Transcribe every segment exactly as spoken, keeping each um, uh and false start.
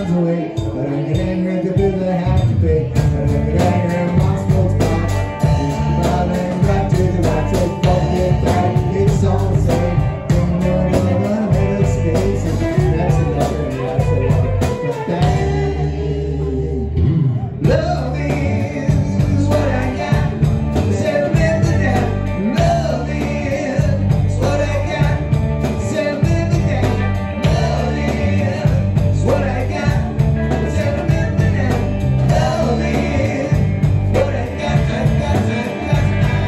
miles away. But I get angry at the bill that I have to pay. But I get angry at my sports car. I'm right to the right to fuck it back. It's all the same. Don't know what I'm in a space. That's enough and that's a lot. But that's me. Love is what I got. Say remember that. Love is what I got. Say remember that. Love is what I got. Say remember that. Love is what I got. I got, I got,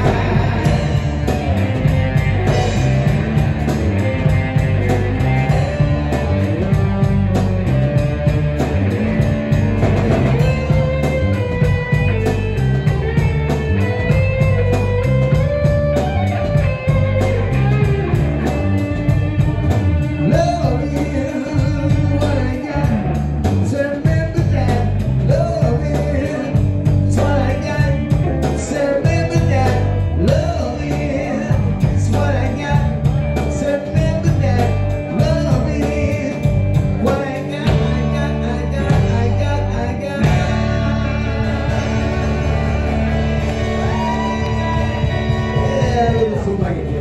love is what I got. Say remember that. Love is what I got. Say remember that. Love is what I got. Say remember that. Love is what I got. I got, I got, I got, I got. Yeah, little somebody.